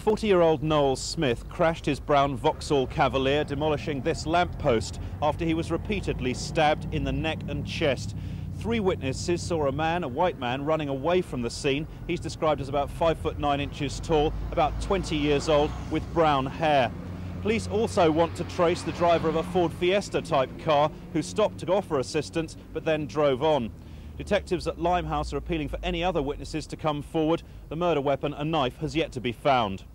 40-year-old Noel Smith crashed his brown Vauxhall Cavalier, demolishing this lamppost after he was repeatedly stabbed in the neck and chest. 3 witnesses saw a white man, running away from the scene. He's described as about 5 foot 9 inches tall, about 20 years old, with brown hair. Police also want to trace the driver of a Ford Fiesta-type car who stopped to offer assistance but then drove on. Detectives at Limehouse are appealing for any other witnesses to come forward. The murder weapon, a knife, has yet to be found.